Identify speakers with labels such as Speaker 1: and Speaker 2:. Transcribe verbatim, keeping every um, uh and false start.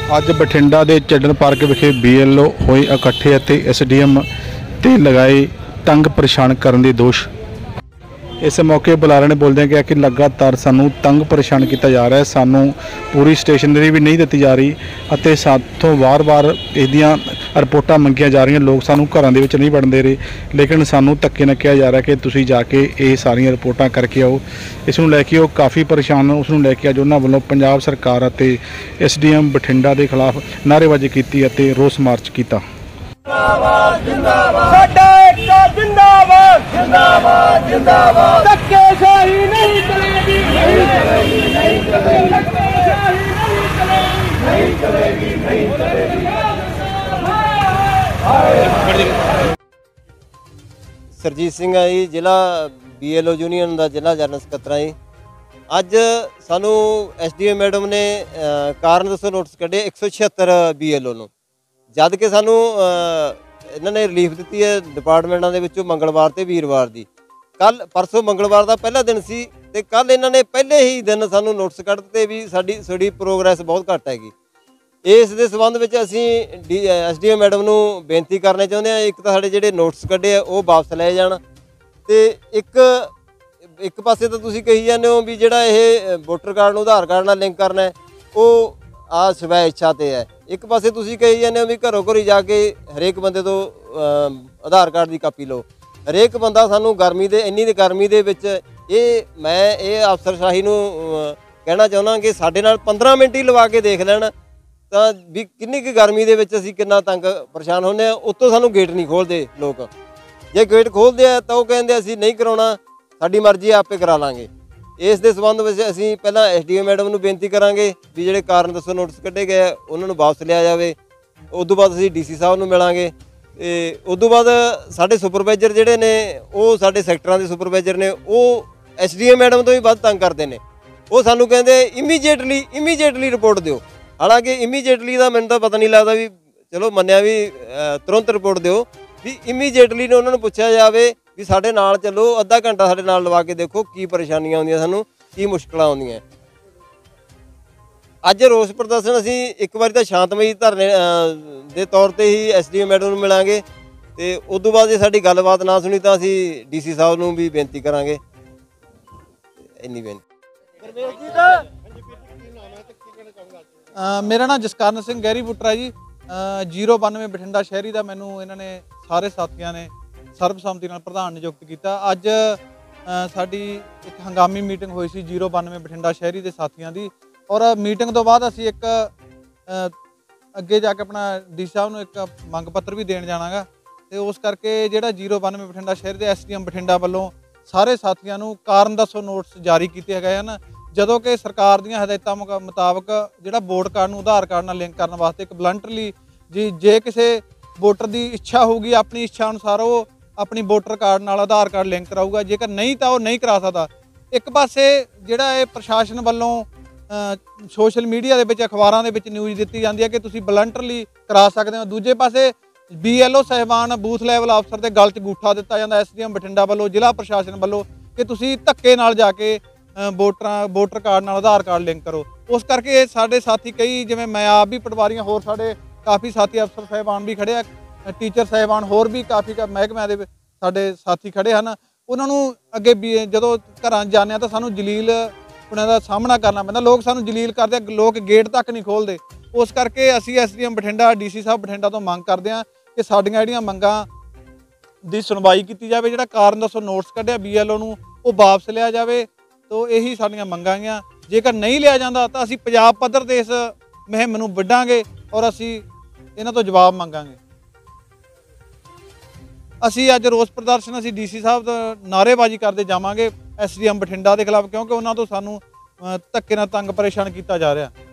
Speaker 1: ਅੱਜ ਬਠਿੰਡਾ ਦੇ children park ਵਿਖੇ ਬੀ ਐਲ ਓ ਹੋਏ ਇਕੱਠੇ ਅਤੇ ਐਸ ਡੀ ਐਮ ਤੇ ਲਗਾਏ ਤੰਗ ਪਰੇਸ਼ਾਨ ਕਰਨ ਦੇ ਦੋਸ਼। इस मौके बुलारे ने बोलदे कहा कि लगातार सानू तंग परेशान किया जा रहा है, सानू पूरी स्टेशनरी भी नहीं दी जा रही और साथों वार वार इसदियां रिपोर्टां मंगिया जा रही। लोग सानू घरां दे विच नहीं वड़न दे रहे, लेकिन सानू धक्के नाल कहा जा रहा है कि तुसीं जाके ये सारियां रिपोर्टां करके आओ। इस नूं लैके वो काफ़ी परेशान, उस नूं लैके अज उन्हां वल्लों पंजाब सरकार अते एस डी एम बठिंडा के खिलाफ नारेबाजी की अते रोस मार्च किया।
Speaker 2: जिंदाबाद जिंदाबाद धक्केशाही नहीं चलेगी, नहीं चलेगी, नहीं चलेगी, धक्केशाही नहीं चलेगी, नहीं चलेगी, नहीं चलेगी।
Speaker 3: सरजीत सिंह है जी, जिला बी एल ओ यूनियन का जिला जनरल सकत्तर है जी। अज सानू एस डी एम मैडम ने कारण दसो नोटिस कढ़े एक सौ छिहत्तर बी एल ओ नूं, जद के सानू इन्होंने रिलीफ दी है डिपार्टमेंटा के विचों मंगलवार ते वीरवार की। कल परसों मंगलवार का पहला दिन सी ते कल इन्होंने पहले ही दिन सानू नोटिस कढ़ दिते भी साडी साडी प्रोग्रेस बहुत घट हैगी। इस दे संबंध विच असीं D S D M madam नूं बेनती करना चाहुंदे हां, एक तां साडे जिहड़े नोटिस कढ़े आ वो वापस लै जाण ते एक एक पासे तां तुसीं कही जांदे हो भी जिहड़ा इह वोटर कार्ड नूं आधार कार्ड नाल लिंक करना है वो आ स्वै इच्छा ते है। एक पासे तुसीं कही जांदे हो भी घरों घरी जाके हरेक बंदे तो आधार कार्ड की कापी लो। हरेक बंदा सानू गर्मी दे इन्नी दे गर्मी दे विच ये मैं ये अफसरशाही नूं कहना चाहुंदा कि साडे नाल पंद्रह मिनट ही लवा के देख लैण तां भी किन्नी क गर्मी दे विच असीं किन्ना तंग परेशान होंदे आ। उत्तों सानू गेट नहीं खोलदे लोग, जे गेट खोलदे आ तां ओह कहंदे असीं नहीं कराउणा, साडी मर्जी आपे करा लांगे। इस दे संबंध विच असीं पहलां एस डी एम मैडम नूं बेनती करांगे भी जिहड़े कारण दसो नोटिस कढ़े गए उन्हां नूं वापस लिया जावे। उस तो बाद असीं डी सी साहब नूं मिलांगे ते उस तो बाद साडे सुपरवाइजर जिहड़े ने वो साडे सैक्टरां दे सुपरवाइजर ने वो एस डी एम मैडम तो भी वध तंग करदे ने। वो सानूं कहंदे इमीजिएटली इमीजिएटली रिपोर्ट दिओ, हालांकि इमीजिएटली दा मैनूं तां पता नहीं लगदा भी चलो मन्निया भी तुरंत रिपोर्ट दिओ भी इमीजिएटली ने उन्हां नूं पुछया जावे भी साडे नाल चलो अद्धा घंटा साडे नाल लवा के देखो की परेशानियां आउंदियां, सानूं की मुश्किलां आउंदियां। अज रोस प्रदर्शन असीं एक बारी तां शांतमई धरने दे तौर ते ही एस डी एम मैडम नूं मिलांगे ते उस तो बाद जे साडी गलबात ना सुनी तां असीं डी सी साहब नूं भी बेनती करांगे। इन्नी बेनती।
Speaker 4: मेरा नाम जसकरण सिंह गहरी बुट्टर है जी। जीरो बानवे बठिंडा शहरी का मैनू इन्होंने सारे साथियों ने सर्बसम्मति नाल प्रधान नियुक्त किया। अज साडी एक हंगामी मीटिंग हुई सी जीरो बानवे बठिंडा शहरी के साथियों की, और मीटिंग तो बाद असी एक अगे जाके अपना डी साहब नूं एक मंग पत्र भी देण जाना गा ते उस करके जिहड़ा जीरो बानवे बठिंडा शहर के एस डी एम बठिंडा वालों सारे साथियों नूं कारण दसो नोटिस जारी किए गए हैं। जदों कि सरकार दीयां हदायतां मुताबक जिहड़ा वोट कार्ड नूं आधार कार्ड नाल लिंक करने वास्ते एक वलंटरली जी जे किसी वोटर की इच्छा होगी अपनी इच्छा अनुसार वो अपनी वोटर कार्ड नाल आधार कार्ड लिंक कराऊगा, जेकर नहीं तो वह नहीं करा सकता। एक पासे जिहड़ा ये प्रशासन वालों सोशल मीडिया के विच अखबारां दे विच न्यूज़ दी जाती है कि तुसीं वलंटरली करा सकते हो, दूजे पासे बी एल ओ साहिबान बूथ लैवल अफसर के गल च गूठा दिता जाता एस डी एम बठिंडा वालों जिला प्रशासन वालों कि तुसीं धक्के नाल जाके वोटर वोटर कार्ड नाल आधार कार्ड लिंक करो। उस करके साडे साथी कई जिवें मैं आप भी पटवारी होर साडे काफ़ी साथी अफसर साहिबान भी खड़े आ, टीचर साहिबान होर भी काफ़ी महकमिਆਂ ਦੇ ਸਾਡੇ ਸਾਥੀ ਖੜੇ ਹਨ। ਉਹਨਾਂ ਨੂੰ ਅੱਗੇ ਵੀ ਜਦੋਂ ਘਰਾਂ ਜਾਂਦੇ ਆ ਤਾਂ ਸਾਨੂੰ ਜਲੀਲ ਉਹਨਾਂ ਦਾ ਸਾਹਮਣਾ ਕਰਨਾ ਪੈਂਦਾ, ਲੋਕ ਸਾਨੂੰ ਜਲੀਲ ਕਰਦੇ, ਲੋਕ ਗੇਟ ਤੱਕ ਨਹੀਂ ਖੋਲ੍ਹਦੇ। ਉਸ ਕਰਕੇ ਅਸੀਂ S D M Bathinda D C ਸਾਹਿਬ ਬਠਿੰਡਾ ਤੋਂ ਮੰਗ ਕਰਦੇ ਹਾਂ ਕਿ ਸਾਡੀਆਂ ਜਿਹੜੀਆਂ ਮੰਗਾਂ ਦੀ ਸੁਣਵਾਈ ਕੀਤੀ ਜਾਵੇ, ਜਿਹੜਾ ਕਾਰਨ ਦੱਸੋ ਨੋਟਿਸ ਕੱਢਿਆ ਬੀ ਐਲ ਓ ਨੂੰ ਉਹ ਵਾਪਸ ਲਿਆ ਜਾਵੇ। तो यही साड़ियाँ मंगां गईयां, जेकर नहीं लिया जाता तो असी पंजाब पद्धर ते इस मुहिम नूं वड्डांगे और असी इन्हां तो जवाब मंगांगे। असी अज रोस प्रदर्शन असी डी सी साहब नारेबाजी करते जावांगे एस डी एम बठिंडा के खिलाफ, क्योंकि उन्हां तो सानूं धक्के नाल तंग परेशान किया जा रहा।